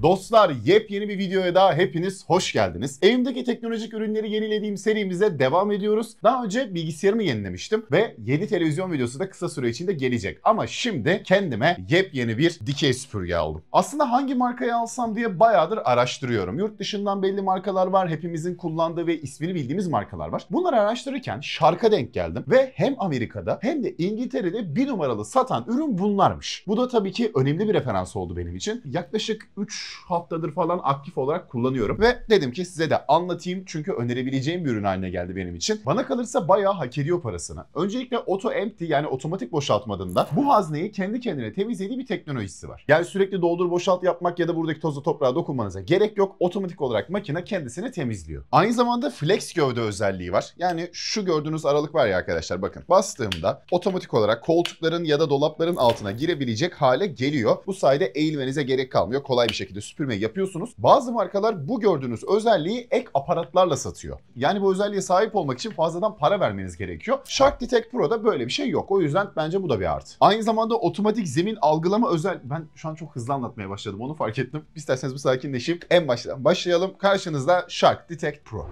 Dostlar, yepyeni bir videoya daha hepiniz hoş geldiniz. Evimdeki teknolojik ürünleri yenilediğim serimize devam ediyoruz. Daha önce bilgisayarımı yenilemiştim ve yeni televizyon videosu da kısa süre içinde gelecek. Ama şimdi kendime yepyeni bir dikey süpürge aldım. Aslında hangi markayı alsam diye bayağıdır araştırıyorum. Yurt dışından belli markalar var, hepimizin kullandığı ve ismini bildiğimiz markalar var. Bunları araştırırken Shark'a denk geldim ve hem Amerika'da hem de İngiltere'de bir numaralı satan ürün bunlarmış. Bu da tabii ki önemli bir referans oldu benim için. Yaklaşık 3 haftadır falan aktif olarak kullanıyorum ve dedim ki size de anlatayım çünkü önerebileceğim bir ürün haline geldi benim için. Bana kalırsa bayağı hak ediyor parasını. Öncelikle auto empty yani otomatik boşaltmadığında bu hazneyi kendi kendine temizlediği bir teknolojisi var. Yani sürekli doldur boşalt yapmak ya da buradaki tozlu toprağa dokunmanıza gerek yok. Otomatik olarak makine kendisini temizliyor. Aynı zamanda flex gövde özelliği var. Yani şu gördüğünüz aralık var ya arkadaşlar, bakın bastığımda otomatik olarak koltukların ya da dolapların altına girebilecek hale geliyor. Bu sayede eğilmenize gerek kalmıyor. Kolay bir şekilde süpürmeyi yapıyorsunuz. Bazı markalar bu gördüğünüz özelliği ek aparatlarla satıyor. Yani bu özelliğe sahip olmak için fazladan para vermeniz gerekiyor. Shark Detect Pro'da böyle bir şey yok. O yüzden bence bu da bir artı. Aynı zamanda otomatik zemin algılama ben şu an çok hızlı anlatmaya başladım. Onu fark ettim. İsterseniz bir sakinleşeyim. En baştan başlayalım. Karşınızda Shark Detect Pro.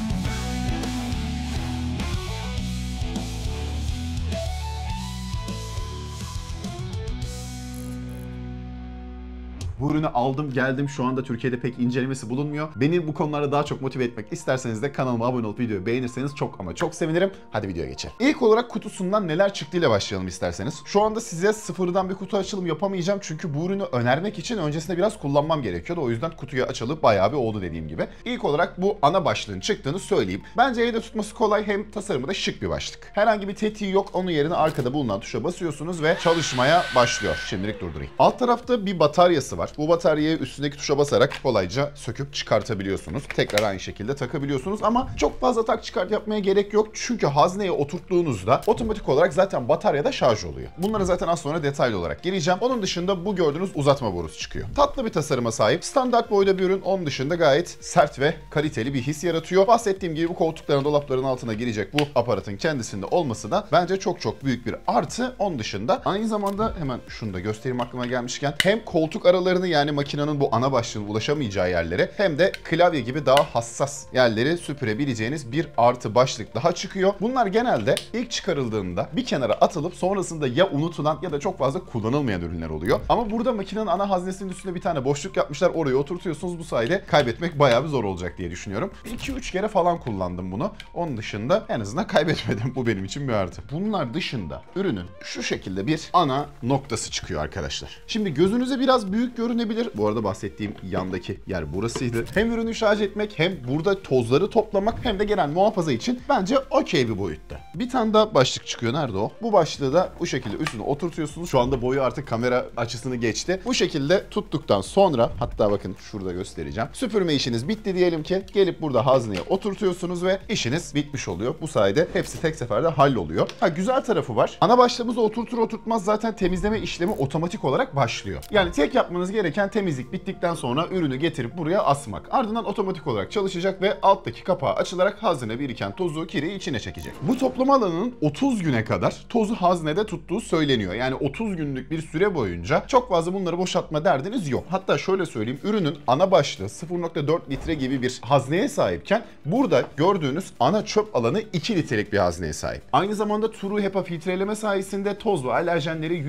Bu ürünü aldım geldim, şu anda Türkiye'de pek incelemesi bulunmuyor. Beni bu konularda daha çok motive etmek isterseniz de kanalıma abone olup videoyu beğenirseniz çok ama çok sevinirim. Hadi videoya geçelim. İlk olarak kutusundan neler çıktığıyla başlayalım isterseniz. Şu anda size sıfırdan bir kutu açılımı yapamayacağım çünkü bu ürünü önermek için öncesinde biraz kullanmam gerekiyordu. O yüzden kutuyu açalı bayağı bir oldu dediğim gibi. İlk olarak bu ana başlığın çıktığını söyleyeyim. Bence evde tutması kolay, hem tasarımı da şık bir başlık. Herhangi bir tetiği yok. Onun yerine arkada bulunan tuşa basıyorsunuz ve çalışmaya başlıyor. Şimdilik durdurayım. Alt tarafta bir bataryası var. Bu bataryayı üstündeki tuşa basarak kolayca söküp çıkartabiliyorsunuz. Tekrar aynı şekilde takabiliyorsunuz ama çok fazla tak çıkart yapmaya gerek yok. Çünkü hazneye oturttuğunuzda otomatik olarak zaten bataryada şarj oluyor. Bunlara zaten az sonra detaylı olarak geleceğim. Onun dışında bu gördüğünüz uzatma borusu çıkıyor. Tatlı bir tasarıma sahip. Standart boyda bir ürün. Onun dışında gayet sert ve kaliteli bir his yaratıyor. Bahsettiğim gibi bu koltukların, dolapların altına girecek bu aparatın kendisinde olması da bence çok büyük bir artı. Onun dışında aynı zamanda hemen şunu da göstereyim aklıma gelmişken, hem koltuk aralarını yani makinenin bu ana başlığına ulaşamayacağı yerlere hem de klavye gibi daha hassas yerleri süpürebileceğiniz bir artı başlık daha çıkıyor. Bunlar genelde ilk çıkarıldığında bir kenara atılıp sonrasında ya unutulan ya da çok fazla kullanılmayan ürünler oluyor. Ama burada makinenin ana haznesinin üstünde bir tane boşluk yapmışlar. Oraya oturtuyorsunuz. Bu sayede kaybetmek bayağı bir zor olacak diye düşünüyorum. 2-3 kere falan kullandım bunu. Onun dışında en azından kaybetmedim. Bu benim için bir artı. Bunlar dışında ürünün şu şekilde bir ana noktası çıkıyor arkadaşlar. Şimdi gözünüze biraz büyük görünebilir. Bu arada bahsettiğim yandaki yer burasıydı. Hem ürünü şarj etmek, hem burada tozları toplamak, hem de genel muhafaza için bence okey bir boyutta. Bir tane daha başlık çıkıyor. Nerede o? Bu başlığı da bu şekilde üstüne oturtuyorsunuz. Şu anda boyu artık kamera açısını geçti. Bu şekilde tuttuktan sonra, hatta bakın şurada göstereceğim. Süpürme işiniz bitti diyelim ki. Gelip burada hazneye oturtuyorsunuz ve işiniz bitmiş oluyor. Bu sayede hepsi tek seferde halloluyor. Güzel tarafı var. Ana başlığımızı oturtur oturtmaz zaten temizleme işlemi otomatik olarak başlıyor. Yani tek yapmanız gereken temizlik bittikten sonra ürünü getirip buraya asmak. Ardından otomatik olarak çalışacak ve alttaki kapağı açılarak hazne biriken tozu, kiri içine çekecek. Bu toplama alanının 30 güne kadar tozu haznede tuttuğu söyleniyor. Yani 30 günlük bir süre boyunca çok fazla bunları boşaltma derdiniz yok. Hatta şöyle söyleyeyim, ürünün ana başlığı 0.4 litre gibi bir hazneye sahipken burada gördüğünüz ana çöp alanı 2 litrelik bir hazneye sahip. Aynı zamanda True HEPA filtreleme sayesinde toz ve alerjenleri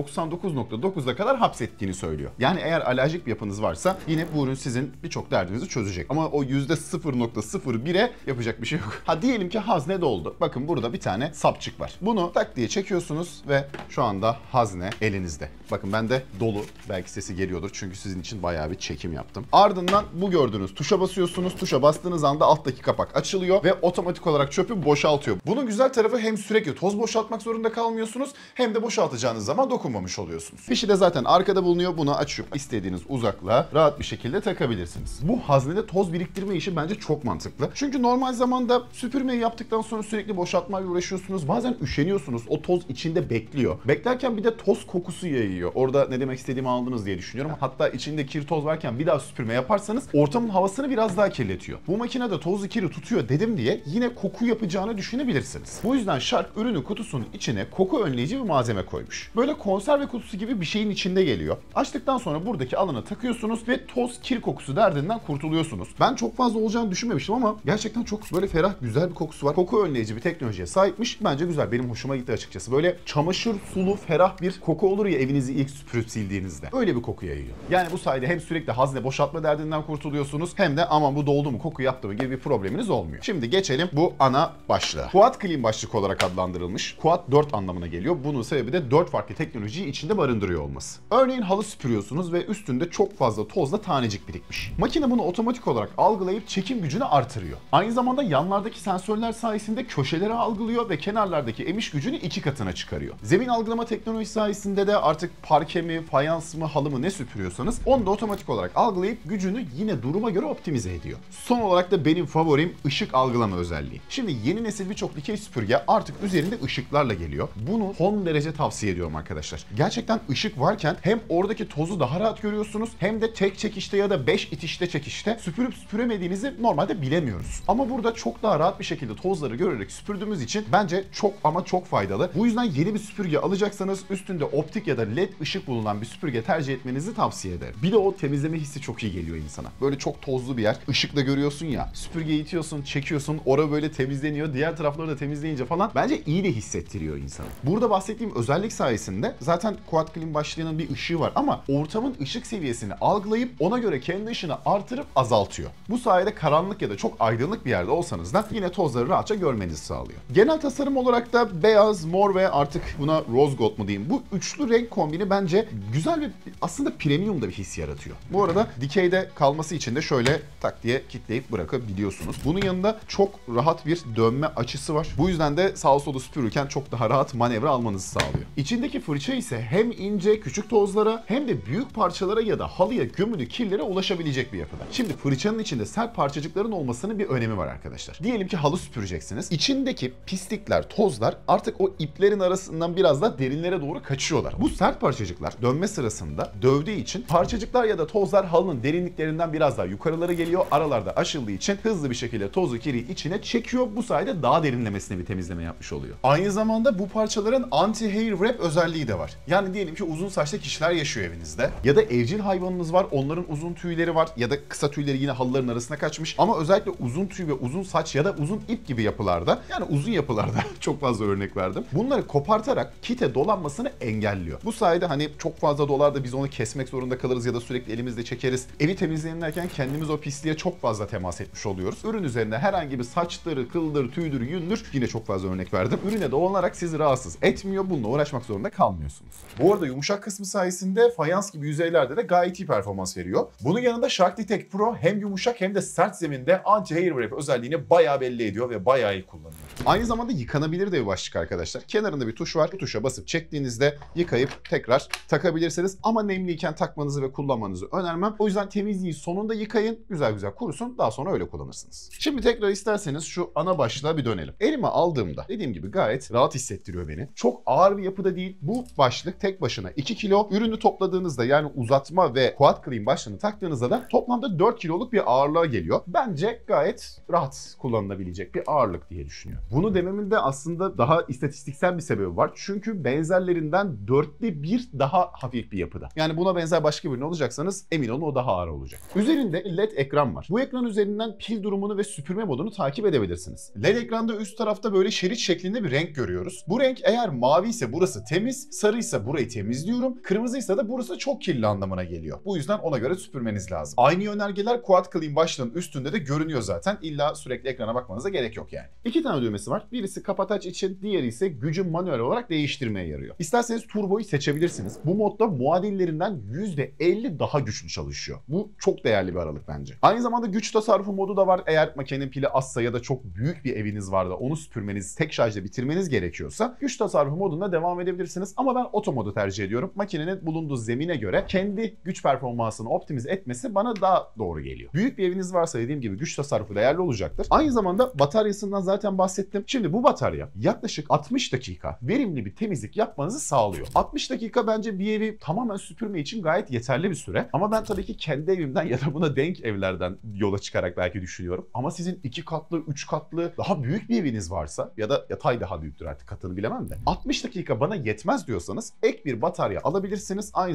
%99.9'a kadar hapsettiğini söylüyor. Yani eğer alerjik bir yapınız varsa yine bu ürün sizin birçok derdinizi çözecek. Ama o %0.01'e yapacak bir şey yok. Diyelim ki hazne doldu. Bakın burada bir tane sapçık var. Bunu tak diye çekiyorsunuz ve şu anda hazne elinizde. Bakın bende dolu. Belki sesi geliyordur çünkü sizin için bayağı bir çekim yaptım. Ardından bu gördüğünüz tuşa basıyorsunuz. Tuşa bastığınız anda alttaki kapak açılıyor ve otomatik olarak çöpü boşaltıyor. Bunun güzel tarafı hem sürekli toz boşaltmak zorunda kalmıyorsunuz, hem de boşaltacağınız zaman dokunmamış oluyorsunuz. Fişi de zaten arkada bulunuyor. Bunu açıp istediğiniz uzaklığa rahat bir şekilde takabilirsiniz. Bu haznede toz biriktirme işi bence çok mantıklı. Çünkü normal zamanda süpürmeyi yaptıktan sonra sürekli boşaltmayla uğraşıyorsunuz. Bazen üşeniyorsunuz. O toz içinde bekliyor. Beklerken bir de toz kokusu yayıyor. Orada ne demek istediğimi anladınız diye düşünüyorum. Hatta içinde kir toz varken bir daha süpürme yaparsanız ortamın havasını biraz daha kirletiyor. Bu makinede tozlu kiri tutuyor dedim diye yine koku yapacağını düşünebilirsiniz. Bu yüzden Shark ürünü kutusunun içine koku önleyici bir malzeme koymuş. Böyle konserve kutusu gibi bir şeyin içinde geliyor. Açtıktan sonra sonra buradaki alana takıyorsunuz ve toz, kir kokusu derdinden kurtuluyorsunuz. Ben çok fazla olacağını düşünmemiştim ama gerçekten çok böyle ferah, güzel bir kokusu var. Koku önleyici bir teknolojiye sahipmiş. Bence güzel. Benim hoşuma gitti açıkçası. Böyle çamaşır sulu, ferah bir koku olur ya evinizi ilk süpürüp sildiğinizde. Öyle bir koku yayıyor. Yani bu sayede hem sürekli hazne boşaltma derdinden kurtuluyorsunuz hem de aman bu doldu mu, koku yaptı mı gibi bir probleminiz olmuyor. Şimdi geçelim bu ana başlığa. Quad Clean başlık olarak adlandırılmış. Quad 4 anlamına geliyor. Bunun sebebi de 4 farklı teknolojiyi içinde barındırıyor olması. Örneğin halı süpürüyorsunuz ve üstünde çok fazla tozla tanecik birikmiş. Makine bunu otomatik olarak algılayıp çekim gücünü artırıyor. Aynı zamanda yanlardaki sensörler sayesinde köşeleri algılıyor ve kenarlardaki emiş gücünü 2 katına çıkarıyor. Zemin algılama teknolojisi sayesinde de artık parke mi, fayans mı, halı mı ne süpürüyorsanız onu da otomatik olarak algılayıp gücünü yine duruma göre optimize ediyor. Son olarak da benim favorim ışık algılama özelliği. Şimdi yeni nesil birçok dikey süpürge artık üzerinde ışıklarla geliyor. Bunu son derece tavsiye ediyorum arkadaşlar. Gerçekten ışık varken hem oradaki tozu daha rahat görüyorsunuz hem de tek çekişte ya da 5 itişte çekişte süpürüp süpüremediğinizi normalde bilemiyoruz. Ama burada çok daha rahat bir şekilde tozları görerek süpürdüğümüz için bence çok ama çok faydalı. Bu yüzden yeni bir süpürge alacaksanız üstünde optik ya da led ışık bulunan bir süpürge tercih etmenizi tavsiye ederim. Bir de o temizleme hissi çok iyi geliyor insana. Böyle çok tozlu bir yer. Işıkla görüyorsun ya. Süpürgeyi itiyorsun, çekiyorsun. Orada böyle temizleniyor. Diğer tarafları da temizleyince falan bence iyi de hissettiriyor insana. Burada bahsettiğim özellik sayesinde zaten Quad Clean başlığının bir ışığı var ama ortamın ışık seviyesini algılayıp ona göre kendi ışını artırıp azaltıyor. Bu sayede karanlık ya da çok aydınlık bir yerde olsanız da yine tozları rahatça görmenizi sağlıyor. Genel tasarım olarak da beyaz, mor ve artık buna rose gold mu diyeyim. Bu üçlü renk kombini bence güzel ve aslında premium da bir his yaratıyor. Bu arada dikeyde kalması için de şöyle tak diye kilitleyip bırakabiliyorsunuz. Bunun yanında çok rahat bir dönme açısı var. Bu yüzden de sağa sola süpürürken çok daha rahat manevra almanızı sağlıyor. İçindeki fırça ise hem ince küçük tozlara hem de büyük parçalara ya da halıya gömülü kirlere ulaşabilecek bir yapıda. Şimdi fırçanın içinde sert parçacıkların olmasının bir önemi var arkadaşlar. Diyelim ki halı süpüreceksiniz. İçindeki pislikler, tozlar artık o iplerin arasından biraz da derinlere doğru kaçıyorlar. Bu sert parçacıklar dönme sırasında dövdüğü için parçacıklar ya da tozlar halının derinliklerinden biraz daha yukarılara geliyor. Aralarda aşıldığı için hızlı bir şekilde tozu, kiri içine çekiyor. Bu sayede daha derinlemesine bir temizleme yapmış oluyor. Aynı zamanda bu parçaların anti-hair wrap özelliği de var. Yani diyelim ki uzun saçlı kişiler yaşıyor evinizde ya da evcil hayvanınız var. Onların uzun tüyleri var ya da kısa tüyleri yine halıların arasına kaçmış. Ama özellikle uzun tüy ve uzun saç ya da uzun ip gibi yapılarda, yani uzun yapılarda çok fazla örnek verdim. Bunları kopartarak kite dolanmasını engelliyor. Bu sayede hani çok fazla dolar da biz onu kesmek zorunda kalırız ya da sürekli elimizle çekeriz. Evi temizlenirken kendimiz o pisliğe çok fazla temas etmiş oluyoruz. Ürün üzerinde herhangi bir saçları, kıldır, tüydür, yündür, yine çok fazla örnek verdim. Ürüne dolanarak sizi rahatsız etmiyor. Bununla uğraşmak zorunda kalmıyorsunuz. Bu arada yumuşak kısmı sayesinde fayans gibi yüzeylerde de gayet iyi performans veriyor. Bunun yanında Shark Detect Pro hem yumuşak hem de sert zeminde anti-hair wrap özelliğini bayağı belli ediyor ve bayağı iyi kullanıyor. Aynı zamanda yıkanabilir de bir başlık arkadaşlar. Kenarında bir tuş var. Bu tuşa basıp çektiğinizde yıkayıp tekrar takabilirsiniz. Ama nemliyken takmanızı ve kullanmanızı önermem. O yüzden temizliği sonunda yıkayın. Güzel güzel kurusun. Daha sonra öyle kullanırsınız. Şimdi tekrar isterseniz şu ana başlığa bir dönelim. Elime aldığımda dediğim gibi gayet rahat hissettiriyor beni. Çok ağır bir yapıda değil. Bu başlık tek başına 2 kilo. Ürünü topladığınızda yani uzatma ve Quad Clean başlığını taktığınızda da toplamda 4 kiloluk bir ağırlığa geliyor. Bence gayet rahat kullanılabilecek bir ağırlık diye düşünüyorum. Bunu dememin de aslında daha istatistiksel bir sebebi var. Çünkü benzerlerinden 1/4 daha hafif bir yapıda. Yani buna benzer başka bir ürün alacaksanız emin olun o daha ağır olacak. Üzerinde LED ekran var. Bu ekran üzerinden pil durumunu ve süpürme modunu takip edebilirsiniz. LED ekranda üst tarafta böyle şerit şeklinde bir renk görüyoruz. Bu renk eğer mavi ise burası temiz, sarıysa burayı temizliyorum, kırmızıysa da burası çok kirli anlamına geliyor. Bu yüzden ona göre süpürmeniz lazım. Aynı yönergeler Quad Clean başlığının üstünde de görünüyor zaten. İlla sürekli ekrana bakmanıza gerek yok yani. 2 tane düğmesi var. Birisi kapataç için, diğeri ise gücü manuel olarak değiştirmeye yarıyor. İsterseniz turboyu seçebilirsiniz. Bu modda muadillerinden %50 daha güçlü çalışıyor. Bu çok değerli bir aralık bence. Aynı zamanda güç tasarrufu modu da var. Eğer makinenin pili azsa ya da çok büyük bir eviniz var da onu süpürmeniz, tek şarjla bitirmeniz gerekiyorsa güç tasarrufu modunda devam edebilirsiniz. Ama ben oto modu tercih ediyorum. Makinenin bulunduğu zemine göre kendi güç performansını optimize etmesi bana daha doğru geliyor. Büyük bir eviniz varsa dediğim gibi güç tasarrufu değerli olacaktır. Aynı zamanda bataryasından zaten bahsettim. Şimdi bu batarya yaklaşık 60 dakika verimli bir temizlik yapmanızı sağlıyor. 60 dakika bence bir evi tamamen süpürme için gayet yeterli bir süre. Ama ben tabii ki kendi evimden ya da buna denk evlerden yola çıkarak belki düşünüyorum. Ama sizin 2 katlı, 3 katlı daha büyük bir eviniz varsa ya da yatay daha büyüktür artık katını bilemem de. 60 dakika bana yetmez diyorsanız ek bir batarya alabilirsiniz. Aynı zamanda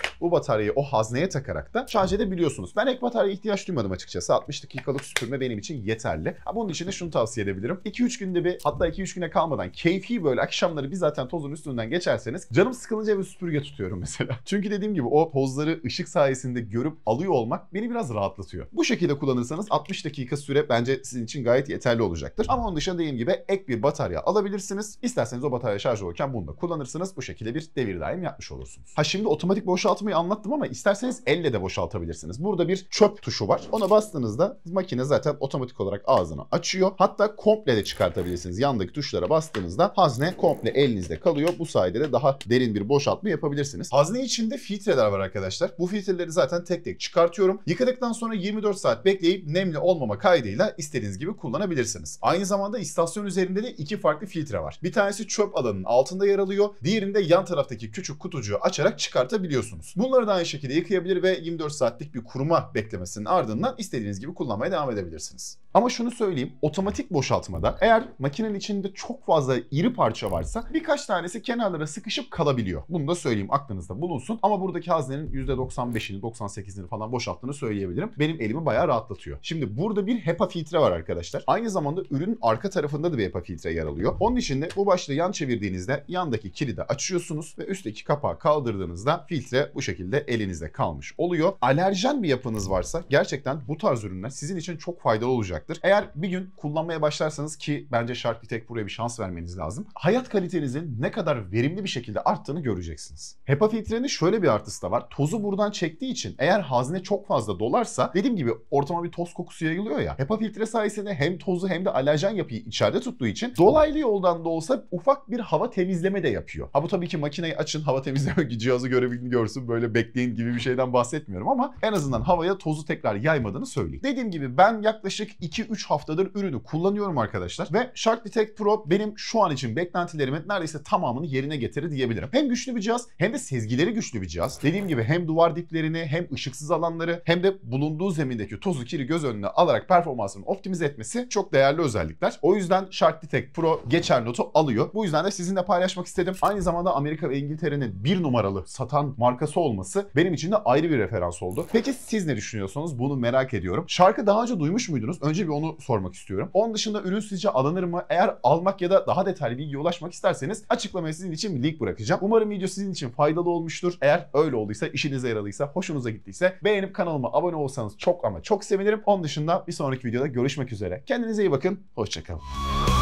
bu bataryayı o hazneye takarak da şarj edebiliyorsunuz. Ben ek bataryaya ihtiyaç duymadım açıkçası. 60 dakikalık süpürme benim için yeterli. Bunun için de şunu tavsiye edebilirim. 2-3 günde bir, hatta 2-3 güne kalmadan keyfi böyle akşamları bir zaten tozun üstünden geçerseniz, canım sıkılınca bir süpürge tutuyorum mesela. Çünkü dediğim gibi o tozları ışık sayesinde görüp alıyor olmak beni biraz rahatlatıyor. Bu şekilde kullanırsanız 60 dakika süre bence sizin için gayet yeterli olacaktır. Ama onun dışında dediğim gibi ek bir batarya alabilirsiniz. İsterseniz o batarya şarj olurken bunu da kullanırsınız. Bu şekilde bir devir daim yapmış olursunuz. Şimdi otomatik boşaltmayı anlattım ama isterseniz elle de boşaltabilirsiniz. Burada bir çöp tuşu var. Ona bastığınızda makine zaten otomatik olarak ağzını açıyor. Hatta komple de çıkartabilirsiniz. Yandaki tuşlara bastığınızda hazne komple elinizde kalıyor. Bu sayede de daha derin bir boşaltma yapabilirsiniz. Hazne içinde filtreler var arkadaşlar. Bu filtreleri zaten tek tek çıkartıyorum. Yıkadıktan sonra 24 saat bekleyip nemli olmama kaydıyla istediğiniz gibi kullanabilirsiniz. Aynı zamanda istasyon üzerinde de iki farklı filtre var. Bir tanesi çöp alanının altında yer alıyor. Diğerinde yan taraftaki küçük kutucuğu açarak çıkartabiliyorsunuz. Bunları da aynı şekilde yıkayabilir ve 24 saatlik bir kuruma beklemesinin ardından istediğiniz gibi kullanmaya devam edebilirsiniz. Ama şunu söyleyeyim, otomatik boşaltmada eğer makinenin içinde çok fazla iri parça varsa birkaç tanesi kenarlara sıkışıp kalabiliyor. Bunu da söyleyeyim, aklınızda bulunsun. Ama buradaki haznenin %95'ini, 98'ini falan boşalttığını söyleyebilirim. Benim elimi bayağı rahatlatıyor. Şimdi burada bir HEPA filtre var arkadaşlar. Aynı zamanda ürünün arka tarafında da bir HEPA filtre yer alıyor. Onun için de bu başlığı yan çevirdiğinizde yandaki kilidi açıyorsunuz ve üstteki kapağı kaldırdığınızda filtre bu şekilde elinizde kalmış oluyor. Alerjen bir yapınız varsa gerçekten bu tarz ürünler sizin için çok faydalı olacaktır. Eğer bir gün kullanmaya başlarsanız, ki bence Shark Detect Pro'ya bir şans vermeniz lazım, hayat kalitenizin ne kadar verimli bir şekilde arttığını göreceksiniz. HEPA filtrenin şöyle bir artısı da var. Tozu buradan çektiği için eğer hazne çok fazla dolarsa, dediğim gibi ortama bir toz kokusu yayılıyor ya. HEPA filtre sayesinde hem tozu hem de alerjen yapıyı içeride tuttuğu için dolaylı yoldan da olsa ufak bir hava temizleme de yapıyor. Bu tabii ki makineyi açın, hava temizleme cihazı görebildiğini görsün, böyle bekleyin gibi bir şeyden bahsetmiyorum ama en azından havaya tozu tekrar yaymadığını söyleyeyim. Dediğim gibi ben yaklaşık 2-3 haftadır ürünü kullanıyorum arkadaşlar ve Shark Detect Pro benim şu an için beklentilerimin neredeyse tamamını yerine getirdi diyebilirim. Hem güçlü bir cihaz hem de sezgileri güçlü bir cihaz. Dediğim gibi hem duvar diplerini hem ışıksız alanları hem de bulunduğu zemindeki tozu kiri göz önüne alarak performansını optimize etmesi çok değerli özellikler. O yüzden Shark Detect Pro geçer notu alıyor. Bu yüzden de sizinle paylaşmak istedim. Aynı zamanda Amerika ve İngiltere'nin bir numaralı satan markası olması benim için de ayrı bir referans oldu. Peki siz ne düşünüyorsunuz? Bunu merak ediyorum. Shark'ı daha önce duymuş muydunuz? Önce bir onu sormak istiyorum. Onun dışında ürün sizce alınır mı? Eğer almak ya da daha detaylı bilgiye ulaşmak isterseniz açıklamaya sizin için bir link bırakacağım. Umarım video sizin için faydalı olmuştur. Eğer öyle olduysa, işinize yaradıysa, hoşunuza gittiyse beğenip kanalıma abone olsanız çok ama çok sevinirim. Onun dışında bir sonraki videoda görüşmek üzere. Kendinize iyi bakın. Hoşça kalın.